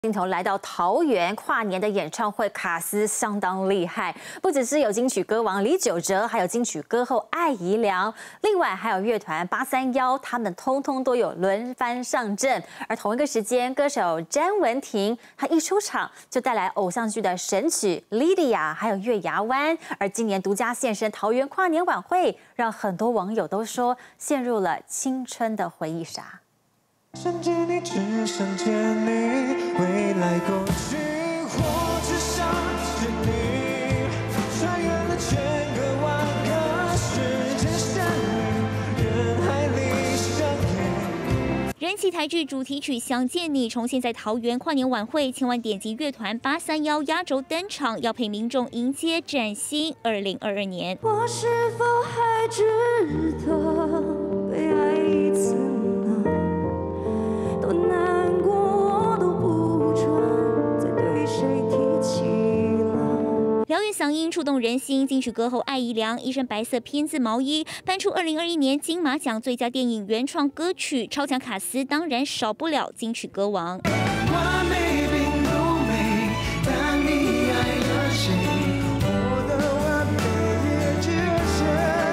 镜头来到桃园跨年的演唱会，卡司相当厉害，不只是有金曲歌王李玖哲，还有金曲歌后艾怡良，另外还有乐团831，他们通通都有轮番上阵。而同一个时间，歌手詹雯婷，她一出场就带来偶像剧的神曲《Lydia》，还有《月牙湾》。而今年独家现身桃园跨年晚会，让很多网友都说陷入了青春的回忆杀。 想见你，只想见你，未来过去，或只想见你，穿越了千个万个时间相遇，人海里相遇。 人气台剧主题曲《想见你》重现在桃园跨年晚会，千万点击乐团831压轴登场，要陪民众迎接崭新2022年。 我是否还值得被爱一次？ 难过我都不准再对谁提起了。 疗愈嗓音触动人心，金曲歌后艾怡良一身白色偏字毛衣，搬出2021年金马奖最佳电影原创歌曲，超强卡司当然少不了金曲歌王。 完美并不美，但你爱了谁？我的完美也只有谁？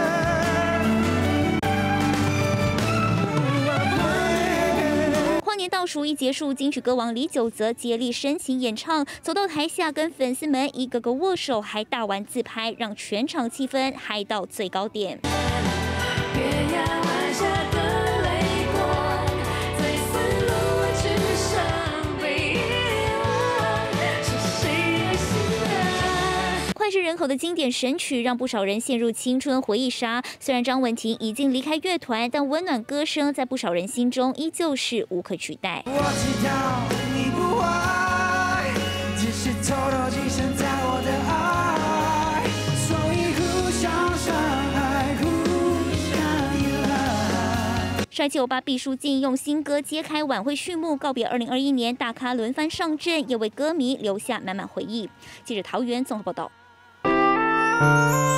跨年倒数一结束，金曲歌王李玖哲接力深情演唱，走到台下跟粉丝们一个个握手，还大玩自拍，让全场气氛嗨到最高点。 月牙湾下的泪光，在丝路之上被遗忘，是谁的心啊？ 脍炙人口的经典神曲，让不少人陷入青春回忆杀。虽然张雯婷已经离开乐团，但温暖歌声在不少人心中依旧是无可取代。 我知道你不坏，只是偷偷寄生在我的爱，所以互相伤害，互相依赖。 帅气欧巴毕书尽用新歌揭开晚会序幕，告别2021年大咖轮番上阵，也为歌迷留下满满回忆。记者桃园综合报道。